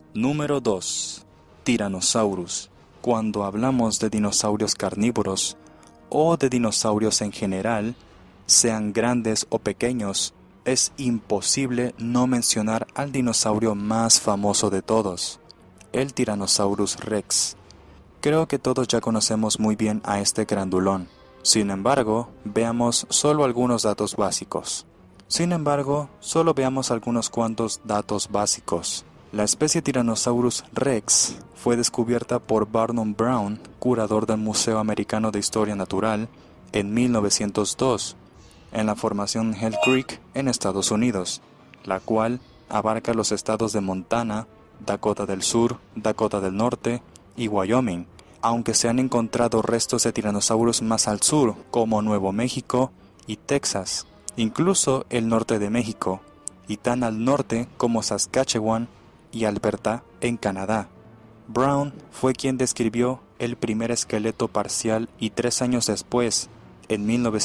Número 2. Tyrannosaurus. Cuando hablamos de dinosaurios carnívoros o de dinosaurios en general, sean grandes o pequeños, es imposible no mencionar al dinosaurio más famoso de todos, el Tyrannosaurus Rex. Creo que todos ya conocemos muy bien a este grandulón. Sin embargo, veamos solo algunos datos básicos. La especie Tyrannosaurus Rex fue descubierta por Barnum Brown, curador del Museo Americano de Historia Natural, en 1902, en la formación Hell Creek, en Estados Unidos, la cual abarca los estados de Montana, Dakota del Sur, Dakota del Norte y Wyoming, aunque se han encontrado restos de tiranosaurus más al sur, como Nuevo México y Texas, incluso el norte de México, y tan al norte como Saskatchewan y Alberta en Canadá. Brown fue quien describió el primer esqueleto parcial y 3 años después, en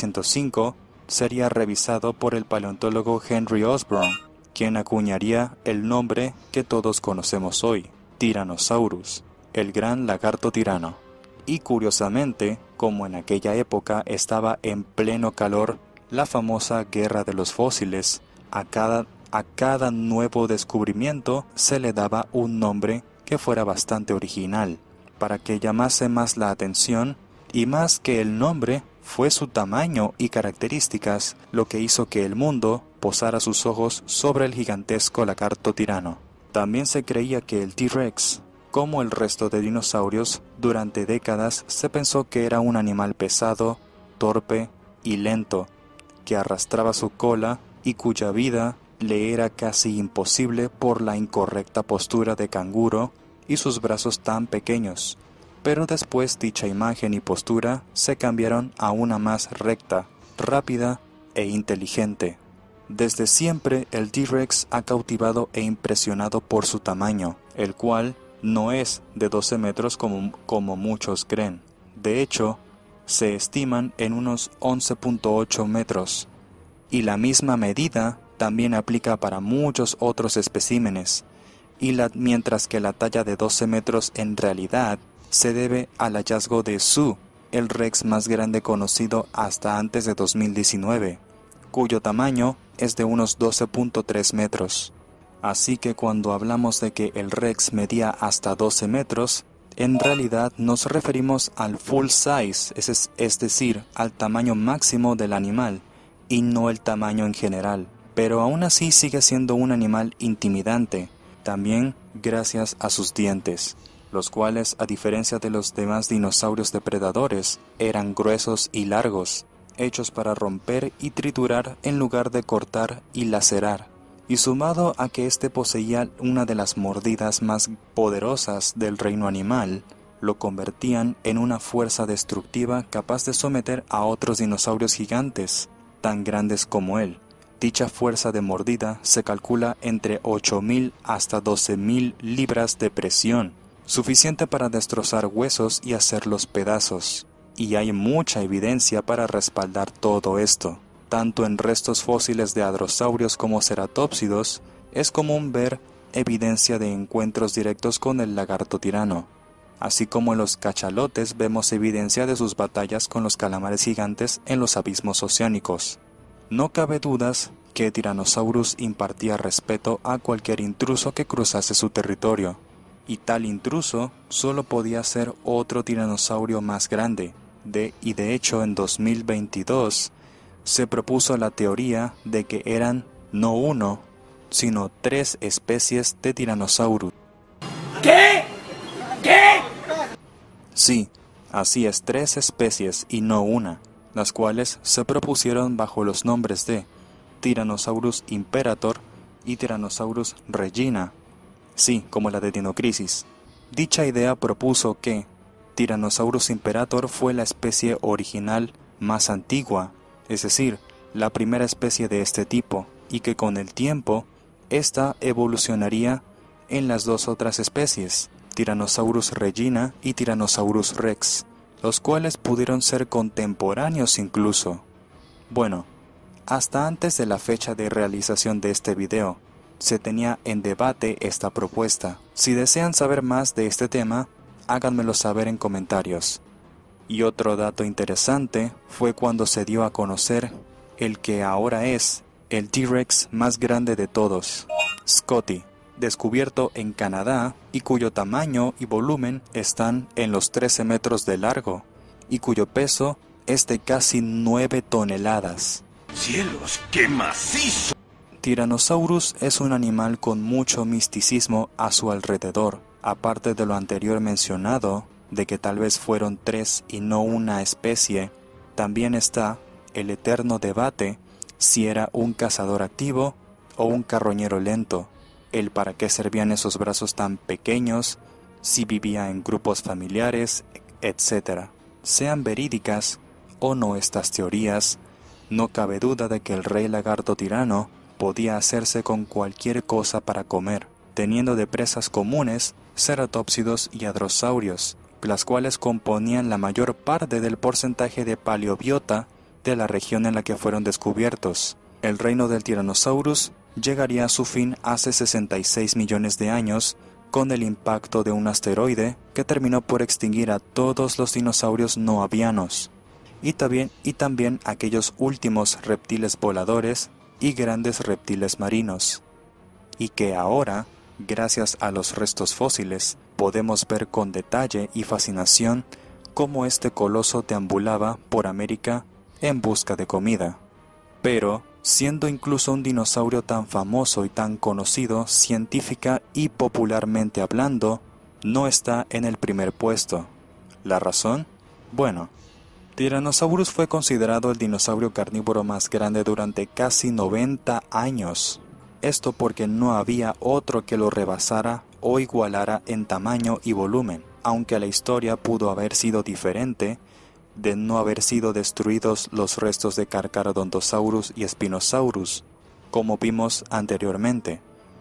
1905, sería revisado por el paleontólogo Henry Osborn, quien acuñaría el nombre que todos conocemos hoy, Tyrannosaurus, el gran lagarto tirano. Y curiosamente, como en aquella época estaba en pleno calor la famosa guerra de los fósiles, a cada nuevo descubrimiento se le daba un nombre que fuera bastante original, para que llamase más la atención, y más que el nombre, fue su tamaño y características lo que hizo que el mundo posara sus ojos sobre el gigantesco lagarto tirano. También se creía que el T-Rex, como el resto de dinosaurios, durante décadas se pensó que era un animal pesado, torpe y lento, que arrastraba su cola y cuya vida le era casi imposible por la incorrecta postura de canguro y sus brazos tan pequeños. Pero después dicha imagen y postura se cambiaron a una más recta, rápida e inteligente. Desde siempre el T-Rex ha cautivado e impresionado por su tamaño, el cual no es de 12 metros como muchos creen. De hecho, se estiman en unos 11.8 metros, y la misma medida también aplica para muchos otros especímenes, mientras que la talla de 12 metros en realidad se debe al hallazgo de Sue, el Rex más grande conocido hasta antes de 2019, cuyo tamaño es de unos 12.3 metros. Así que cuando hablamos de que el Rex medía hasta 12 metros, en realidad nos referimos al full size, es decir, al tamaño máximo del animal, y no el tamaño en general. Pero aún así sigue siendo un animal intimidante, también gracias a sus dientes, los cuales, a diferencia de los demás dinosaurios depredadores, eran gruesos y largos, hechos para romper y triturar en lugar de cortar y lacerar. Y sumado a que éste poseía una de las mordidas más poderosas del reino animal, lo convertían en una fuerza destructiva capaz de someter a otros dinosaurios gigantes, tan grandes como él. Dicha fuerza de mordida se calcula entre 8.000 hasta 12.000 libras de presión, suficiente para destrozar huesos y hacerlos pedazos. Y hay mucha evidencia para respaldar todo esto. Tanto en restos fósiles de hadrosaurios como ceratópsidos, es común ver evidencia de encuentros directos con el lagarto tirano. Así como en los cachalotes vemos evidencia de sus batallas con los calamares gigantes en los abismos oceánicos. No cabe dudas que Tyrannosaurus impartía respeto a cualquier intruso que cruzase su territorio, y tal intruso solo podía ser otro tiranosaurio más grande. De hecho, en 2022 se propuso la teoría de que eran no uno, sino 3 especies de Tyrannosaurus. ¿Qué? ¿Qué? Sí, así es, 3 especies y no una, las cuales se propusieron bajo los nombres de Tyrannosaurus imperator y Tyrannosaurus regina, sí, como la de Dinocrisis. Dicha idea propuso que Tyrannosaurus imperator fue la especie original más antigua, es decir, la primera especie de este tipo, y que con el tiempo, ésta evolucionaría en las 2 otras especies, Tyrannosaurus regina y Tyrannosaurus rex, los cuales pudieron ser contemporáneos incluso. Bueno, hasta antes de la fecha de realización de este video, se tenía en debate esta propuesta. Si desean saber más de este tema, háganmelo saber en comentarios. Y otro dato interesante fue cuando se dio a conocer el que ahora es el T-Rex más grande de todos, Scotty, descubierto en Canadá y cuyo tamaño y volumen están en los 13 metros de largo y cuyo peso es de casi 9 toneladas. ¡Cielos, qué macizo! Tyrannosaurus es un animal con mucho misticismo a su alrededor. Aparte de lo anterior mencionado, de que tal vez fueron 3 y no una especie, también está el eterno debate si era un cazador activo o un carroñero lento, el para qué servían esos brazos tan pequeños, si vivía en grupos familiares, etc. Sean verídicas o no estas teorías, no cabe duda de que el rey lagarto tirano podía hacerse con cualquier cosa para comer, teniendo de presas comunes ceratópsidos y hadrosaurios, las cuales componían la mayor parte del porcentaje de paleobiota de la región en la que fueron descubiertos. El reino del Tyrannosaurus llegaría a su fin hace 66 millones de años con el impacto de un asteroide que terminó por extinguir a todos los dinosaurios no avianos, y también aquellos últimos reptiles voladores y grandes reptiles marinos, y que ahora, gracias a los restos fósiles, podemos ver con detalle y fascinación cómo este coloso deambulaba por América en busca de comida. Pero, siendo incluso un dinosaurio tan famoso y tan conocido científica y popularmente hablando, no está en el primer puesto. ¿La razón? Bueno, Tyrannosaurus fue considerado el dinosaurio carnívoro más grande durante casi 90 años. Esto porque no había otro que lo rebasara o igualara en tamaño y volumen, aunque la historia pudo haber sido diferente de no haber sido destruidos los restos de Carcharodontosaurus y Spinosaurus, como vimos anteriormente.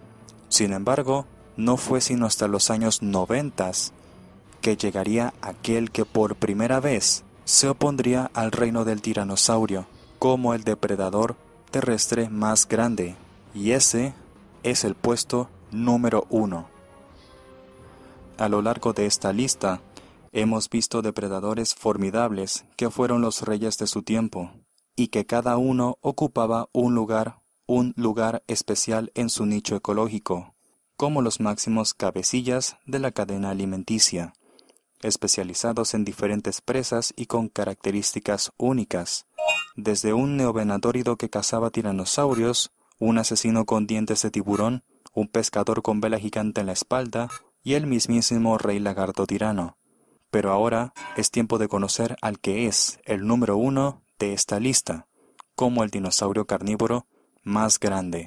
Sin embargo, no fue sino hasta los años 90 que llegaría aquel que por primera vez se opondría al reino del tiranosaurio como el depredador terrestre más grande, y ese es el puesto número 1. A lo largo de esta lista, hemos visto depredadores formidables que fueron los reyes de su tiempo, y que cada uno ocupaba un lugar especial en su nicho ecológico, como los máximos cabecillas de la cadena alimenticia, especializados en diferentes presas y con características únicas, desde un neovenadórido que cazaba tiranosaurios, un asesino con dientes de tiburón, un pescador con vela gigante en la espalda, y el mismísimo rey lagarto tirano. Pero ahora es tiempo de conocer al que es el número 1 de esta lista, como el dinosaurio carnívoro más grande.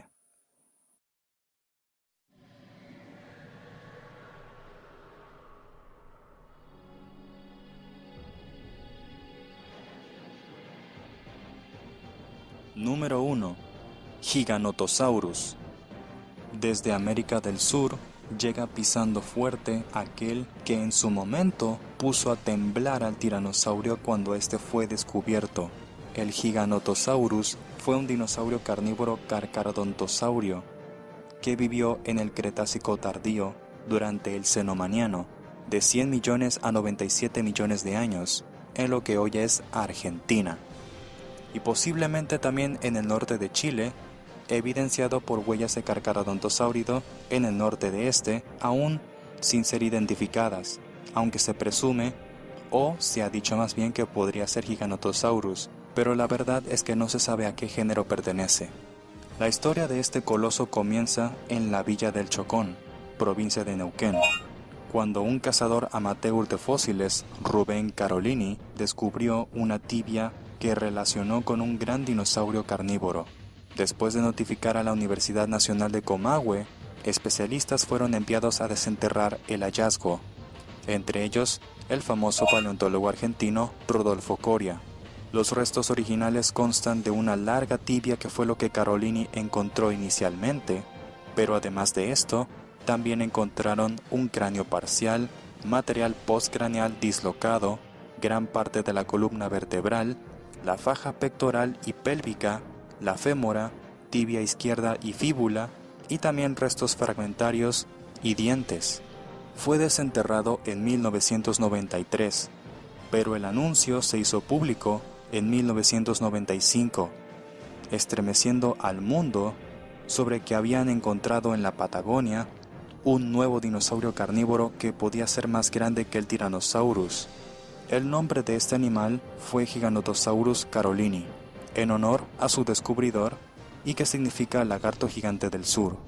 Número 1. Giganotosaurus. Desde América del Sur llega pisando fuerte aquel que en su momento puso a temblar al tiranosaurio cuando este fue descubierto. El Giganotosaurus fue un dinosaurio carnívoro carcharodontosaurio que vivió en el Cretácico tardío durante el Cenomaniano, de 100 millones a 97 millones de años, en lo que hoy es Argentina, y posiblemente también en el norte de Chile, evidenciado por huellas de Carcharodontosáurido en el norte de este, aún sin ser identificadas, aunque se presume, o se ha dicho más bien que podría ser Giganotosaurus, pero la verdad es que no se sabe a qué género pertenece. La historia de este coloso comienza en la villa del Chocón, provincia de Neuquén, cuando un cazador amateur de fósiles, Rubén Carolini, descubrió una tibia que relacionó con un gran dinosaurio carnívoro. Después de notificar a la Universidad Nacional de Comahue, especialistas fueron enviados a desenterrar el hallazgo, entre ellos el famoso paleontólogo argentino Rodolfo Coria. Los restos originales constan de una larga tibia que fue lo que Carolini encontró inicialmente, pero además de esto, también encontraron un cráneo parcial, material postcraneal dislocado, gran parte de la columna vertebral, la faja pectoral y pélvica, la fémora, tibia izquierda y fíbula, y también restos fragmentarios y dientes. Fue desenterrado en 1993, pero el anuncio se hizo público en 1995, estremeciendo al mundo sobre que habían encontrado en la Patagonia un nuevo dinosaurio carnívoro que podía ser más grande que el Tyrannosaurus. El nombre de este animal fue Giganotosaurus carolini, en honor a su descubridor, y que significa lagarto gigante del sur.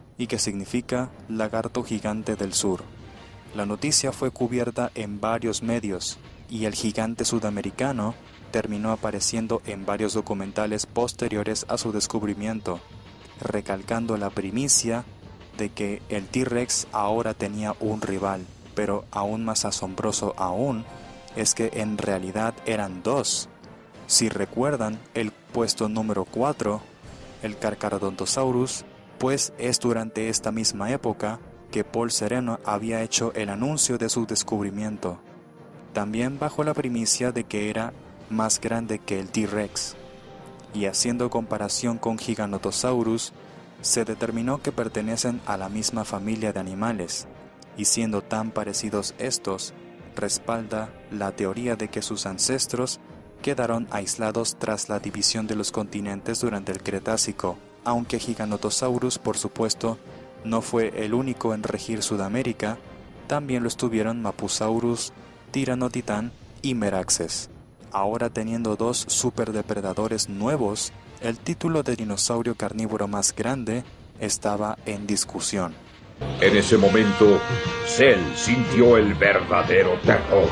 La noticia fue cubierta en varios medios, y el gigante sudamericano terminó apareciendo en varios documentales posteriores a su descubrimiento, recalcando la primicia de que el T-Rex ahora tenía un rival, pero aún más asombroso aún es que en realidad eran dos. Si recuerdan el puesto número 4, el Carcharodontosaurus, pues es durante esta misma época que Paul Sereno había hecho el anuncio de su descubrimiento, también bajo la primicia de que era más grande que el T-Rex. Y haciendo comparación con Giganotosaurus, se determinó que pertenecen a la misma familia de animales, y siendo tan parecidos estos, respalda la teoría de que sus ancestros quedaron aislados tras la división de los continentes durante el Cretácico, aunque Giganotosaurus, por supuesto, no fue el único en regir Sudamérica, también lo estuvieron Mapusaurus, Tiranotitan y Meraxes. Ahora teniendo dos superdepredadores nuevos, el título de dinosaurio carnívoro más grande estaba en discusión. En ese momento, Cell sintió el verdadero terror.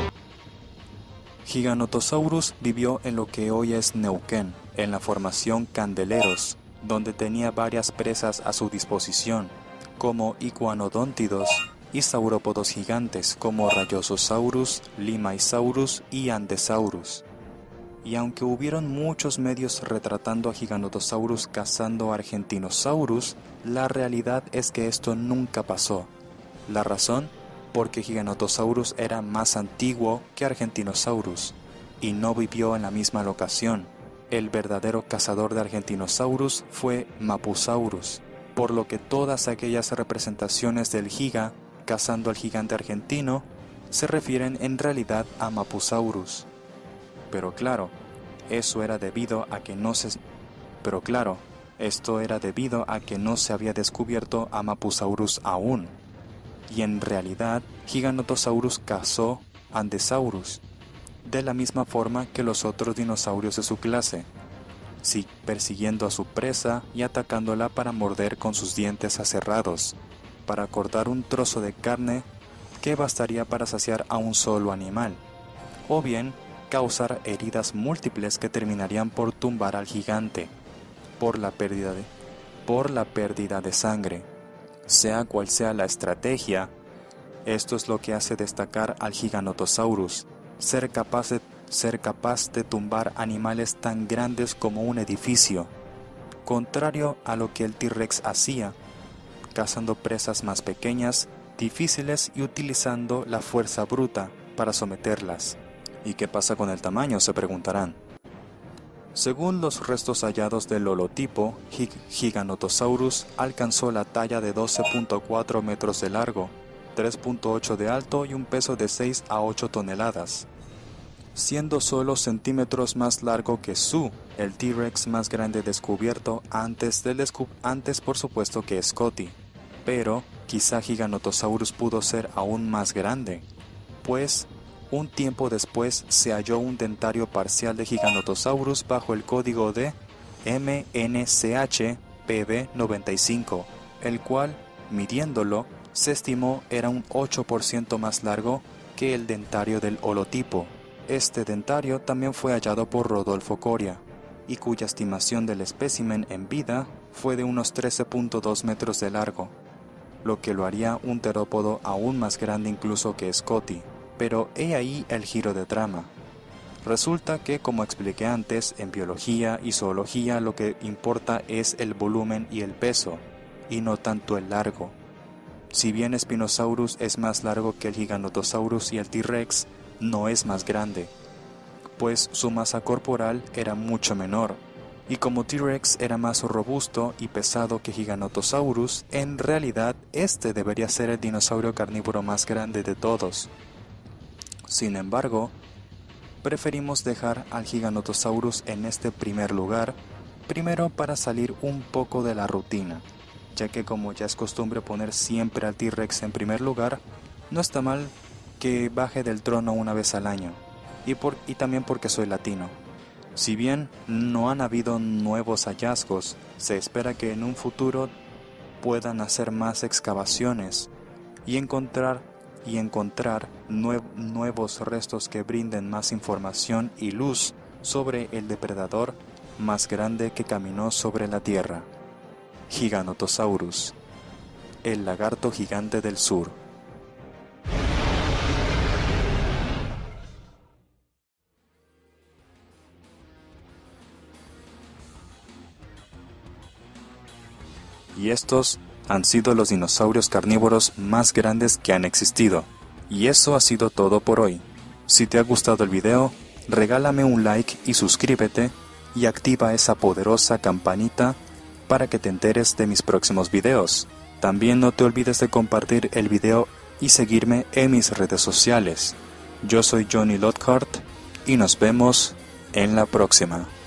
Giganotosaurus vivió en lo que hoy es Neuquén, en la formación Candeleros, donde tenía varias presas a su disposición, como iguanodóntidos y saurópodos gigantes como Rayososaurus, Limaisaurus y Andesaurus. Y aunque hubieron muchos medios retratando a Giganotosaurus cazando a Argentinosaurus, la realidad es que esto nunca pasó. La razón, porque Giganotosaurus era más antiguo que Argentinosaurus, y no vivió en la misma locación. El verdadero cazador de Argentinosaurus fue Mapusaurus, por lo que todas aquellas representaciones del giga cazando al gigante argentino se refieren en realidad a Mapusaurus. Pero claro, esto era debido a que no se había descubierto a Mapusaurus aún. Y en realidad, Giganotosaurus cazó Andesaurus, de la misma forma que los otros dinosaurios de su clase, sí, persiguiendo a su presa y atacándola para morder con sus dientes aserrados, para cortar un trozo de carne que bastaría para saciar a un solo animal, o bien causar heridas múltiples que terminarían por tumbar al gigante, por la pérdida de sangre. Sea cual sea la estrategia, esto es lo que hace destacar al Giganotosaurus, ser capaz de tumbar animales tan grandes como un edificio, contrario a lo que el T-Rex hacía, cazando presas más pequeñas, difíciles y utilizando la fuerza bruta para someterlas. ¿Y qué pasa con el tamaño?, se preguntarán. Según los restos hallados del holotipo, Giganotosaurus alcanzó la talla de 12.4 metros de largo, 3.8 de alto y un peso de 6 a 8 toneladas, siendo solo centímetros más largo que el T-Rex más grande descubierto antes por supuesto que Scotty. Pero quizá Giganotosaurus pudo ser aún más grande, pues un tiempo después se halló un dentario parcial de Giganotosaurus bajo el código de MNCH-PB95, el cual, midiéndolo, se estimó era un 8% más largo que el dentario del holotipo. Este dentario también fue hallado por Rodolfo Coria, y cuya estimación del espécimen en vida fue de unos 13.2 metros de largo, lo que lo haría un terópodo aún más grande incluso que Scotty. Pero he ahí el giro de trama. Resulta que, como expliqué antes, en biología y zoología lo que importa es el volumen y el peso, y no tanto el largo. Si bien Spinosaurus es más largo que el Giganotosaurus y el T-Rex, no es más grande, pues su masa corporal era mucho menor, Y como T-Rex era más robusto y pesado que Giganotosaurus, en realidad este debería ser el dinosaurio carnívoro más grande de todos. Sin embargo, preferimos dejar al Giganotosaurus en este primer lugar, primero para salir un poco de la rutina, ya que como ya es costumbre poner siempre al T-Rex en primer lugar, no está mal que baje del trono una vez al año, y también porque soy latino. Si bien no han habido nuevos hallazgos, se espera que en un futuro puedan hacer más excavaciones y encontrar nuevos restos que brinden más información y luz sobre el depredador más grande que caminó sobre la Tierra, Giganotosaurus, el lagarto gigante del sur. Y estos han sido los dinosaurios carnívoros más grandes que han existido. Y eso ha sido todo por hoy. Si te ha gustado el video, regálame un like y suscríbete y activa esa poderosa campanita para que te enteres de mis próximos videos. También no te olvides de compartir el video y seguirme en mis redes sociales. Yo soy Johnny Lockhart y nos vemos en la próxima.